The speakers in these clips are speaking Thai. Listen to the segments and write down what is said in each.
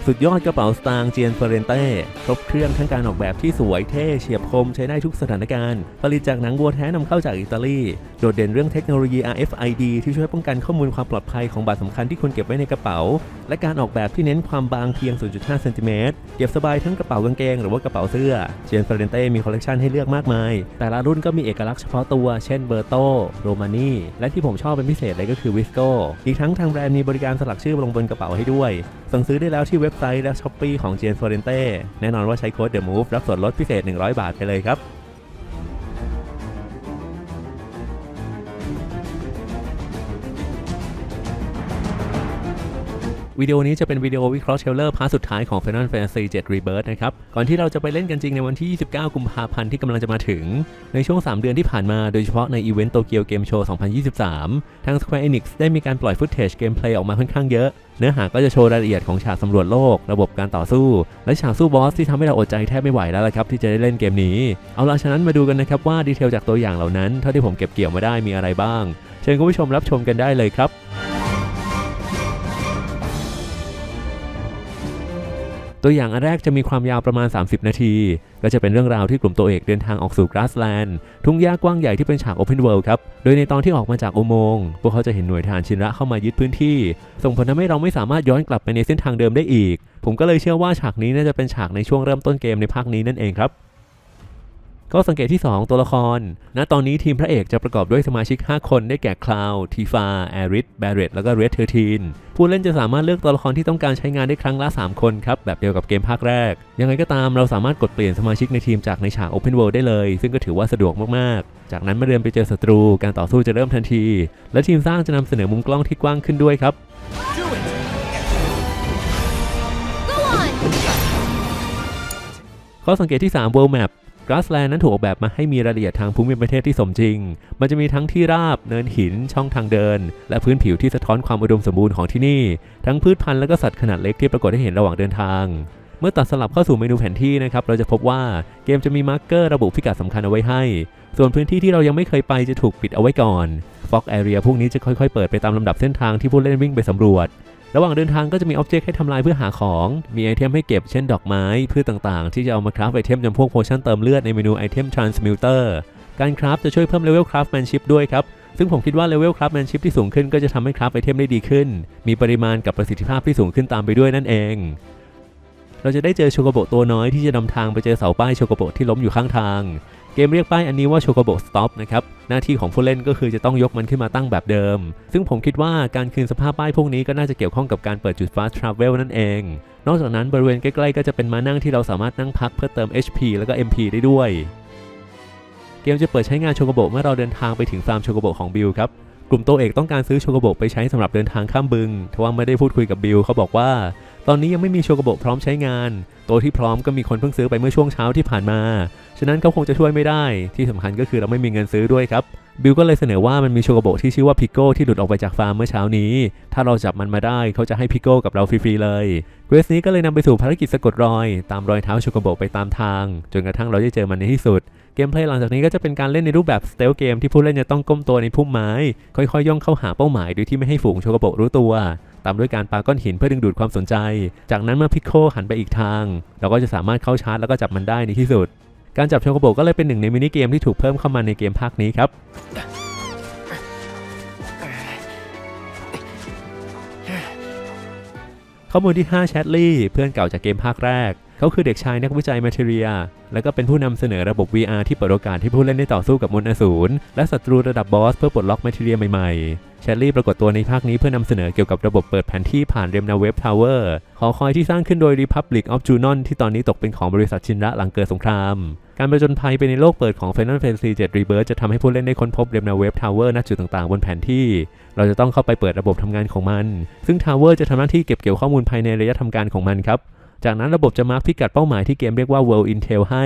สุดยอดกระเป๋าสตางค์เจียนเฟอเรนเต้ครบเครื่องทั้งการออกแบบที่สวยเท่เฉียบคมใช้ได้ทุกสถานการณ์ผลิตจากหนังวัวแท้นำเข้าจากอิตาลีโดดเด่นเรื่องเทคโนโลยี RFID ที่ช่วยป้องกันข้อมูลความปลอดภัยของบัตรสำคัญที่คุณเก็บไว้ในกระเป๋าและการออกแบบที่เน้นความบางเพียง 0.5 เซนติเมตรเก็บสบายทั้งกระเป๋ากางเกงหรือว่ากระเป๋าเสื้อเจียนเฟอเรนเต้มีคอลเลกชันให้เลือกมากมายแต่ละรุ่นก็มีเอกลักษณ์เฉพาะตัวเช่นเบอร์โตโรมานีและที่ผมชอบเป็นพิเศษเลยก็คือวิสโก้อีกทั้งทางแบรนด์มีบริการสลักชื่อลงบนกระเป๋าให้ด้วยสั่งซื้อได้แล้วที่เว็บไซต์และช้อปปี้ของเจียนเฟอเรนเต้แน่นอนว่าใช้โค้ด The Move รับส่วนลดพิเศษ100 บาทไปเลยครับวิดีโอนี้จะเป็นวิดีโอวิเคราะห์เทรลเลอร์พาร์ทสุดท้ายของ Final Fantasy 7 Rebirth นะครับก่อนที่เราจะไปเล่นกันจริงในวันที่29 กุมภาพันธ์ที่กำลังจะมาถึงในช่วง3 เดือนที่ผ่านมาโดยเฉพาะในอีเวนต์โตเกียวเกมโชว์ 2023 ทาง Square Enix ได้มีการปล่อยฟุตเทจเกมเพลย์ออกมาค่อนข้างเยอะเนื้อหาก็จะโชว์รายละเอียดของฉากสำรวจโลกระบบการต่อสู้และฉากสู้บอสที่ทำให้เราอดใจแทบไม่ไหวแล้วละครับที่จะได้เล่นเกมนี้เอาล่ะฉะนั้นมาดูกันนะครับว่าดีเทลจากตัวอย่างเหล่านั้นเท่าที่ผมเก็บเกี่ยวมาได้มีอะไรบ้างเชิญคุณผู้ชมรับชมกันได้เลยครับตัวอย่างอันแรกจะมีความยาวประมาณ30 นาทีก็จะเป็นเรื่องราวที่กลุ่มตัวเอกเดินทางออกสู่กราสแลนด์ทุ่งหญ้ากว้างใหญ่ที่เป็นฉาก Open World ครับโดยในตอนที่ออกมาจากอุโมงค์พวกเขาจะเห็นหน่วยทหารชินระเข้ามายึดพื้นที่ส่งผลทำให้เราไม่สามารถย้อนกลับไปในเส้นทางเดิมได้อีกผมก็เลยเชื่อว่าฉากนี้น่าจะเป็นฉากในช่วงเริ่มต้นเกมในภาคนี้นั่นเองครับก็สังเกตที่2ตัวละครณตอนนี้ทีมพระเอกจะประกอบด้วยสมาชิก5 คนได้แก่คลาวทีฟาแอริสแบเรตแล้วก็เรด13ผู้เล่นจะสามารถเลือกตัวละครที่ต้องการใช้งานได้ครั้งละ3 คนครับแบบเดียวกับเกมภาคแรกยังไงก็ตามเราสามารถกดเปลี่ยนสมาชิกในทีมจากในฉาก Open World ได้เลยซึ่งก็ถือว่าสะดวกมากๆจากนั้นเมื่อเดินไปเจอศัตรูการต่อสู้จะเริ่มทันทีและทีมสร้างจะนำเสนอมุมกล้องที่กว้างขึ้นด้วยครับข้อสังเกตที่3 World Mapกราสแลนด์นั้นถูกออกแบบมาให้มีรายละเอียดทางภูมิประเทศที่สมจริงมันจะมีทั้งที่ราบเนินหินช่องทางเดินและพื้นผิวที่สะท้อนความอุดมสมบูรณ์ของที่นี่ทั้งพืชพันธุ์และก็สัตว์ขนาดเล็กที่ปรากฏให้เห็นระหว่างเดินทางเมื่อตัดสลับเข้าสู่เมนูแผนที่นะครับเราจะพบว่าเกมจะมีมาร์กเกอร์ระบุพิกัดสำคัญเอาไว้ให้ส่วนพื้นที่ที่เรายังไม่เคยไปจะถูกปิดเอาไว้ก่อนฟ็อกแอเรียพวกนี้จะค่อยๆเปิดไปตามลำดับเส้นทางที่ผู้เล่นวิ่งไปสำรวจระหว่างเดินทางก็จะมีอ็อบเจกต์ให้ทำลายเพื่อหาของมีไอเทมให้เก็บเช่นดอกไม้พืชต่างๆที่จะเอามาคราฟไอเทมจำพวกโพชั่นเติมเลือดในเมนูไอเทม Transmuter การคราฟจะช่วยเพิ่มเลเวลคราฟแมนชิพด้วยครับซึ่งผมคิดว่าเลเวลคราฟแมนชิพที่สูงขึ้นก็จะทำให้คราฟไอเทมได้ดีขึ้นมีปริมาณกับประสิทธิภาพที่สูงขึ้นตามไปด้วยนั่นเองเราจะได้เจอโชโกโบตัวน้อยที่จะนำทางไปเจอเสาป้ายโชโกโบที่ล้มอยู่ข้างทางเกมเรียกป้ายอันนี้ว่าโชโกโบสต็อปนะครับหน้าที่ของผู้เล่นก็คือจะต้องยกมันขึ้นมาตั้งแบบเดิมซึ่งผมคิดว่าการคืนสภาพป้ายพวกนี้ก็น่าจะเกี่ยวข้องกับการเปิดจุด Fast Travel นั่นเองนอกจากนั้นบริเวณใกล้ๆก็จะเป็นม้านั่งที่เราสามารถนั่งพักเพื่อเติม HP แล้วก็ MP ได้ด้วยเกมจะเปิดใช้งานโชโกโบเมื่อเราเดินทางไปถึงฟาร์มโชโกโบของบิลครับกลุ่มตัวเอกต้องการซื้อโชโกโบไปใช้สำหรับเดินทางข้ามบึงทว่าไม่ได้พูดคุยกับบิลเขาบอกว่าตอนนี้ยังไม่มีโชโกโบพร้อมใช้งานตัวที่พร้อมก็มีคนเพิ่งซื้อไปเมื่อช่วงเช้าที่ผ่านมาฉะนั้นเขาคงจะช่วยไม่ได้ที่สำคัญก็คือเราไม่มีเงินซื้อด้วยครับบิลก็เลยเสนอว่ามันมีโชโกโบที่ชื่อว่าพิโก้ที่หลุดออกไปจากฟาร์มเมื่อเช้านี้ถ้าเราจับมันมาได้เขาจะให้พิโก้กับเราฟรีๆเลยเควสนี้ก็เลยนำไปสู่ภารกิจสะกดรอยตามรอยเท้าโชโกโบไปตามทางจนกระทั่งเราได้เจอมันในที่สุดเกมเพลย์หลังจากนี้ก็จะเป็นการเล่นในรูปแบบสเตลเกมที่ผู้เล่นจะต้องก้มตัวในพุ่มไม้ค่อยๆย่องเข้าหาเป้าหมายโดยที่ไม่ให้ฝูงโชโกโบรู้ตัวตามด้วยการปาก้อนหินเพื่อดึงดูดความสนใจจากนั้นเมื่อพิโก้หันไปอีกทางเราก็จะสามารถเข้าชาร์จแล้วก็จับมันได้ในที่สุดการจับโชโกโบก็เลยเป็นหนึ่งในมินิเกมที่ถูกเพิ่มเข้ามาในเกมภาคนี้ครับข้อมูลที่5แชทลี่เพื่อนเก่าจากเกมภาคแรกเขาคือเด็กชายนักวิจัยแมทเทียและก็เป็นผู้นำเสนอระบบ VR ที่เปิดโอกาสให้ผู้เล่นได้ต่อสู้กับมนุษย์อสูรและศัตรูระดับบอสเพื่อปลดล็อกแมทเทียใหม่ๆแชทลี่ปรากฏตัวในภาคนี้เพื่อนำเสนอเกี่ยวกับระบบเปิดแผนที่ผ่านเรมนาเวฟทาวเวอร์หอคอยที่สร้างขึ้นโดย Republic of Junon ที่ตอนนี้ตกเป็นของบริษัทชินระหลังเกิดสงครามการผจญภัยไปในโลกเปิดของ Final Fantasy 7 Rebirth จะทำให้ผู้เล่นได้ค้นพบเรมนาเวฟทาวเวอร์ณจุดต่างๆบนแผนที่เราจะต้องเข้าไปเปิดระบบทำงานของมันซึ่งทาวเวอร์จะทำหน้าที่เก็บเกี่ยวข้อมูลภายในระยะทำการของมันครับจากนั้นระบบจะมาร์คพิกัดเป้าหมายที่เกมเรียกว่า World Intel ให้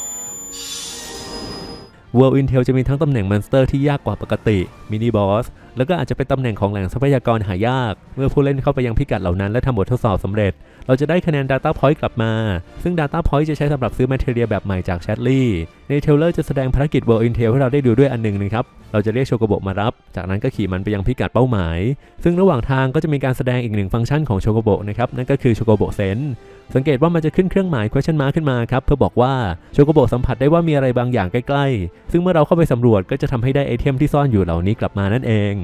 World Intel จะมีทั้งตำแหน่งมอนสเตอร์ที่ยากกว่าปกติมินิบอสแล้วก็อาจจะเป็นตำแหน่งของแหล่งทรัพยากรหายากเมื่อผู้เล่นเข้าไปยังพิกัดเหล่านั้นและทำบททดสอบสำเร็จเราจะได้คะแนน Data Point กลับมาซึ่ง Data Point จะใช้สำหรับซื้อ Material แบบใหม่จาก Chadley ในเทรลเลอร์จะแสดงภารกิจ World Intel ให้เราได้ดูด้วยอันหนึ่งนะครับเราจะเรียกโชโกโบมารับจากนั้นก็ขี่มันไปยังพิกัดเป้าหมายซึ่งระหว่างทางก็จะมีการแสดงอีกหนึ่งฟังก์ชันของโชโกโบนะครับนั่นก็คือโชโกโบเซนสังเกตว่ามันจะขึ้นเครื่องหมาย question mark ขึ้นมาครับเพื่อบอกว่าโชโกโบสัมผัสได้ว่ามีอะไรบางอย่างใกล้ๆซึ่งเมื่อเราเข้าไปสำรวจก็จะทำให้ได้ไอเทมที่ซ่อนอยู่เหล่านี้กลับมานั่นเอง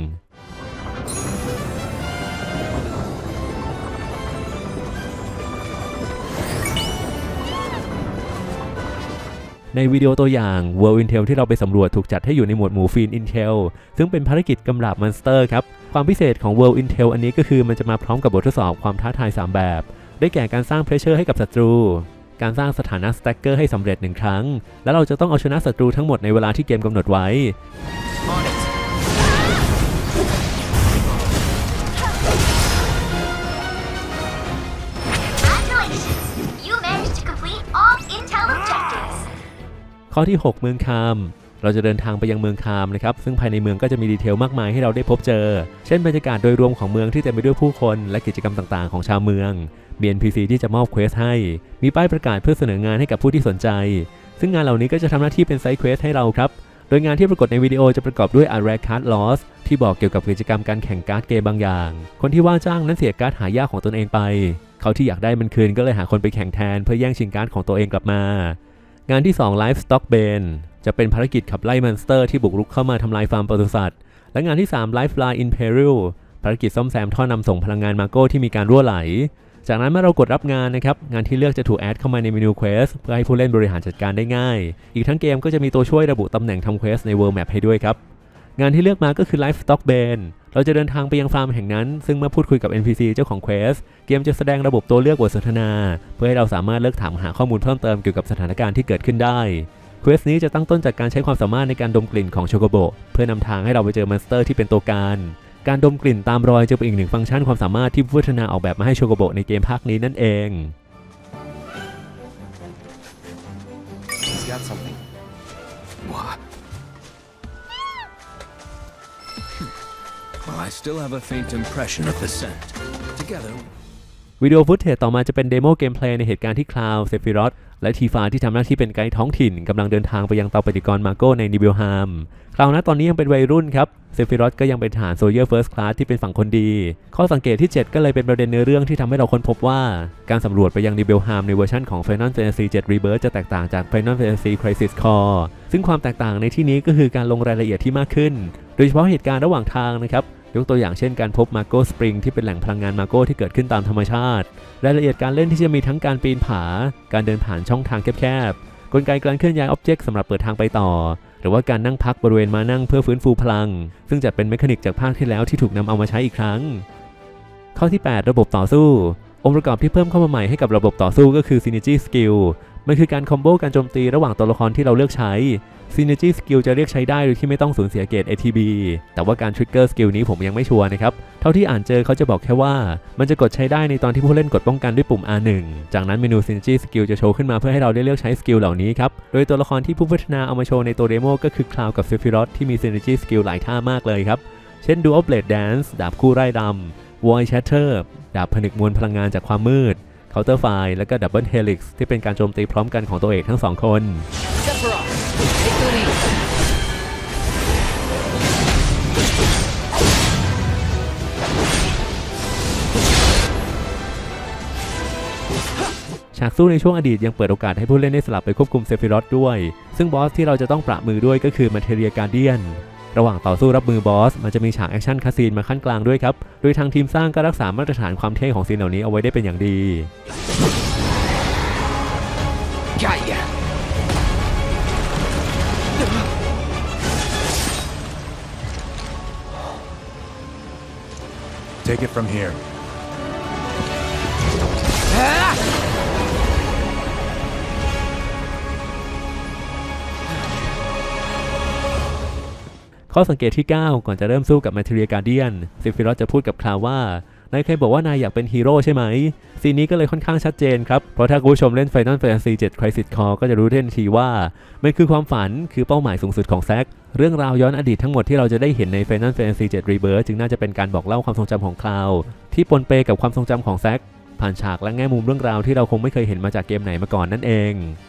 ในวิดีโอตัวอย่าง World Intel ที่เราไปสำรวจถูกจัดให้อยู่ในหมวดหมู่ Fiend Intel ซึ่งเป็นภารกิจกำราบมอนสเตอร์ครับความพิเศษของ World Intel อันนี้ก็คือมันจะมาพร้อมกับบททดสอบความท้าทาย3แบบได้แก่การสร้างเพรสเชอร์ให้กับศัตรูการสร้างสถานะสแต็กเกอร์ให้สำเร็จ1ครั้งและเราจะต้องเอาชนะศัตรูทั้งหมดในเวลาที่เกมกำหนดไว้ข้อที่ 6 เมืองคามเราจะเดินทางไปยังเมืองคามนะครับซึ่งภายในเมืองก็จะมีดีเทลมากมายให้เราได้พบเจอเช่นบรรยากาศโดยรวมของเมืองที่เต็มไปด้วยผู้คนและกิจกรรมต่างๆของชาวเมืองมี NPC ที่จะมอบเควสให้มีป้ายประกาศเพื่อเสนองานให้กับผู้ที่สนใจซึ่งงานเหล่านี้ก็จะทำหน้าที่เป็นไซด์เควสให้เราครับโดยงานที่ปรากฏในวิดีโอจะประกอบด้วย Rare Card Loss ที่บอกเกี่ยวกับกิจกรรมการแข่งการ์ดเกมบางอย่างคนที่ว่าจ้างนั้นเสียการ์ดหายากของตนเองไปเขาที่อยากได้มันคืนก็เลยหาคนไปแข่งแทนเพื่อแย่งชิงการ์ดของตัวเองกลับมางานที่ 2 Livestock Bane จะเป็นภารกิจขับไล่มอนสเตอร์ที่บุกรุกเข้ามาทำลายฟาร์มปศุสัตว์และงานที่ 3 Lifeline in Peril ภารกิจซ่อมแซมท่อนำส่งพลังงานมาโก้ที่มีการรั่วไหลจากนั้นเมื่อเรากดรับงานนะครับงานที่เลือกจะถูกแอดเข้ามาในเมนูเควสเพื่อให้ผู้เล่นบริหารจัดการได้ง่ายอีกทั้งเกมก็จะมีตัวช่วยระบุตำแหน่งทำเควสใน World Map ให้ด้วยครับงานที่เลือกมาก็คือ Livestock Bane เราจะเดินทางไปยังฟาร์มแห่งนั้นซึ่งเมื่อพูดคุยกับ NPC เจ้าของเควสเกมจะแสดงระบบตัวเลือกบทสนทนาเพื่อให้เราสามารถเลือกถามหาข้อมูลเพิ่มเติมเกี่ยวกับสถานการณ์ที่เกิดขึ้นได้เควสนี้จะตั้งต้นจากการใช้ความสามารถในการดมกลิ่นของโชโกโบเพื่อนำทางให้เราไปเจอมอนสเตอร์ที่เป็นตัวการดมกลิ่นตามรอยจะเป็นอีกหนึ่งฟังก์ชันความสามารถที่ผู้พัฒนาออกแบบมาให้โชโกโบในเกมภาคนี้นั่นเอง I still have a faint impression of the scent. Together. วิดีโอฟุตเทจต่อมาจะเป็นเดโมเกมเพลย์ในเหตุการณ์ที่คลาวด์เซฟิรอธและทีฟาที่ทำหน้าที่เป็นไกด์ท้องถิ่นกำลังเดินทางไปยังเตาปฏิกรณ์มาโก้ในนิเบลฮามคราวนั้นตอนนี้ยังเป็นวัยรุ่นครับเซฟิรอธก็ยังเป็นทหารโซเยอร์เฟิร์สคลาสที่เป็นฝั่งคนดีข้อสังเกตที่ 7 ก็เลยเป็นประเด็นเนื้อเรื่องที่ทำให้เราค้นพบว่าการสำรวจไปยังนิเบลฮามในเวอร์ชันของ Final Fantasy 7 Rebirth จะแตกต่างจาก Final Fantasy Crisis Core ซึ่งความแตกต่างในที่นี้ก็คือการลงรายละเอียดที่มากขึ้นโดยเฉพาะเหตุการณ์ระหว่างทางนะครับยกตัวอย่างเช่นการพบมาโก้สปริงที่เป็นแหล่งพลังงานมาโก้ที่เกิดขึ้นตามธรรมชาติรายละเอียดการเล่นที่จะมีทั้งการปีนผาการเดินผ่านช่องทางแคบๆกลไกการเคลื่อนย้ายอ็อบเจกต์สำหรับเปิดทางไปต่อหรือว่าการนั่งพักบริเวณม้านั่งเพื่อฟื้นฟูพลังซึ่งจัดเป็นเมคานิกจากภาคที่แล้วที่ถูกนำเอามาใช้อีกครั้งข้อที่ 8 ระบบต่อสู้องค์ประกอบที่เพิ่มเข้ามาใหม่ให้กับระบบต่อสู้ก็คือ Synergy Skill มันคือการคอมโบการโจมตีระหว่างตัวละครที่เราเลือกใช้ Synergy Skill จะเรียกใช้ได้โดยที่ไม่ต้องสูญเสียเกรด ATB แต่ว่าการทริกเกอร์สกิลนี้ผมยังไม่ชัวร์นะครับเท่าที่อ่านเจอเขาจะบอกแค่ว่ามันจะกดใช้ได้ในตอนที่ผู้เล่นกดป้องกันด้วยปุ่ม R1 จากนั้นเมนู Synergy Skill จะโชว์ขึ้นมาเพื่อให้เราได้เลือกใช้สกิลเหล่านี้ครับโดยตัวละครที่ผู้พัฒนาเอามาโชว์ในตัวเดโมก็คือคลาวกับเซฟิรอธที่มี Synergy Skill หลายท่ามากเลยครับเช่น Dual Blade Dance ดาบคู่ไร่ดำ Void Shatter ดาบผนึกมวลพลังงานจากความมืดCounter Fire และก็ Double Helix ที่เป็นการโจมตีพร้อมกันของตัวเอกทั้ง2คนฉากสู้ในช่วงอดีตยังเปิดโอกาสให้ผู้เล่นได้สลับไปควบคุมเซฟิรอธด้วยซึ่งบอสที่เราจะต้องประมือด้วยก็คือ Materia Guardian ระหว่างต่อสู้รับมือบอสมันจะมีฉากแอคชั่นคาซีนมาขั้นกลางด้วยครับโดยทางทีมสร้างก็รักษามาตรฐานความเท่ของซีนเหล่านี้เอาไว้ได้เป็นอย่างดี Take it from here. ข้อสังเกตที่ 9 ก่อนจะเริ่มสู้กับ Materia Guardian เซฟิรอธจะพูดกับคลาวว่านายเคยบอกว่านายอยากเป็นฮีโร่ใช่ไหมซีนนี้ก็เลยค่อนข้างชัดเจนครับเพราะถ้าคุณผู้ชมเล่น Final Fantasy 7 Crisis Core ก็จะรู้ทันทีว่ามันคือความฝันคือเป้าหมายสูงสุดของแซคเรื่องราวย้อนอดีตทั้งหมดที่เราจะได้เห็นใน Final Fantasy 7 Rebirth จึงน่าจะเป็นการบอกเล่าความทรงจำของคลาวที่ปนเปกับความทรงจำของแซคผ่านฉากและแง่มุมเรื่องราวที่เราคงไม่เคยเห็นมาจากเกมไหนมาก่อนนั่นเอง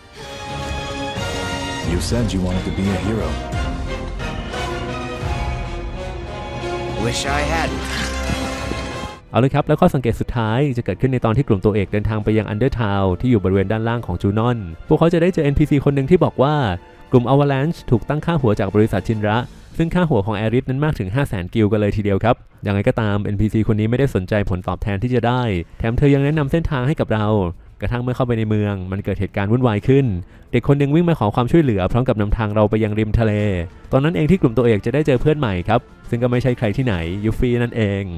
You said you wanted to be a hero. Wish I hadn't. เอาเลยครับแล้วข้อสังเกตสุดท้ายจะเกิดขึ้นในตอนที่กลุ่มตัวเอกเดินทางไปยังอันเดอร์ทาวน์ที่อยู่บริเวณด้านล่างของจูนอนพวกเขาจะได้เจอ NPC คนหนึ่งที่บอกว่ากลุ่ม Avalanche ถูกตั้งค่าหัวจากบริษัทชินระซึ่งค่าหัวของแอริสนั้นมากถึง 500,000 กิลกันเลยทีเดียวครับอย่างไรก็ตาม NPC คนนี้ไม่ได้สนใจผลตอบแทนที่จะได้แถมเธอยังแนะนำเส้นทางให้กับเรากระทั่งเมื่อเข้าไปในเมืองมันเกิดเหตุการณ์วุ่นวายขึ้นเด็กคนหนึ่งวิ่งมาขอความช่วยเหลือพร้อมกับนำทางเราไปยังริมทะเลตอนนั้นเองที่กลุ่มตัวเอกจะได้เจอเพื่อนใหม่ครับซึ่งก็ไม่ใช่ใครที่ไหนยูฟี่นั่นเอง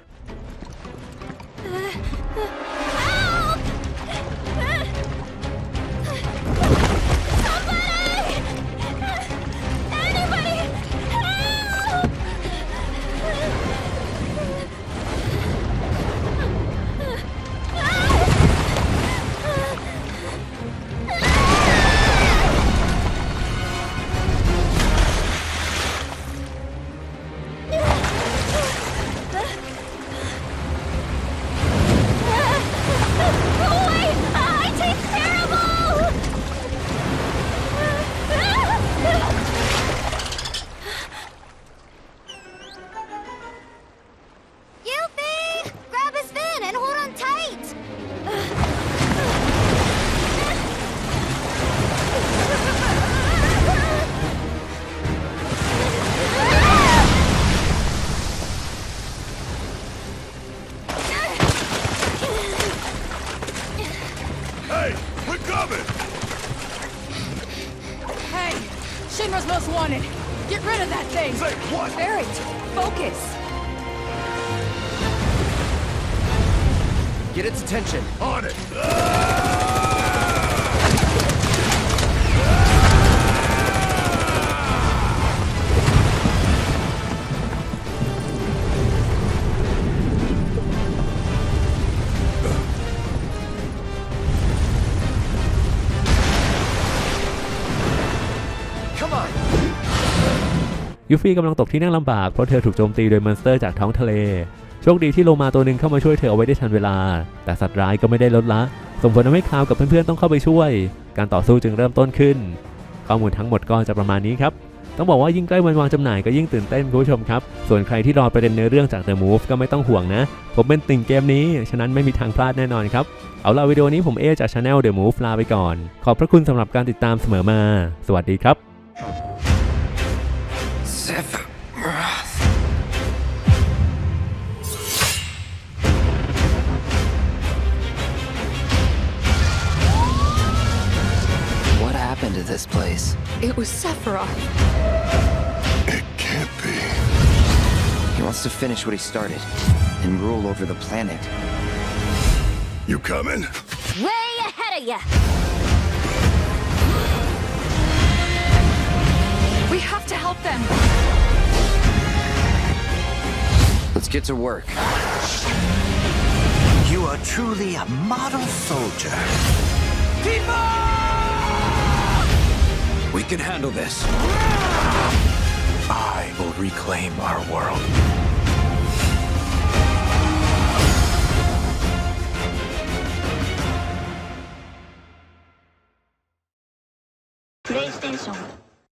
Shinra's most wanted. Get rid of that thing. Say what? Barret, focus. Get its attention. On it. Come on. ยูฟี่กำลังตกที่นั่งลำบากเพราะเธอถูกโจมตีโดยมอนสเตอร์จากท้องทะเลโชคดีที่โลมาตัวหนึ่งเข้ามาช่วยเธอเอาไว้ได้ทันเวลาแต่สัตว์ร้ายก็ไม่ได้ลดละส่งผลทำให้คลาวกับเพื่อนๆต้องเข้าไปช่วยการต่อสู้จึงเริ่มต้นขึ้นข้อมูลทั้งหมดก็จะประมาณนี้ครับต้องบอกว่ายิ่งใกล้วันวางจำหน่ายก็ยิ่งตื่นเต้นคุณผู้ชมครับส่วนใครที่รอประเด็นเนื้อเรื่องจาก The Move ก็ไม่ต้องห่วงนะผมเป็นติ่งเกมนี้ฉะนั้นไม่มีทางพลาดแน่นอนครับเอาล่ะวิดีโอนี้ผมจาก Channel The Move ลาไปก่อนขอบพระคุณสำหรับการติดตามเสมอมาสวัสดีครับ Sephiroth. What happened to this place? It was Sephiroth. It can't be. He wants to finish what he started and rule over the planet. You coming? Way ahead of ya. We have to help them. Let's get to work. You are truly a model soldier. We can handle this. I will reclaim our world.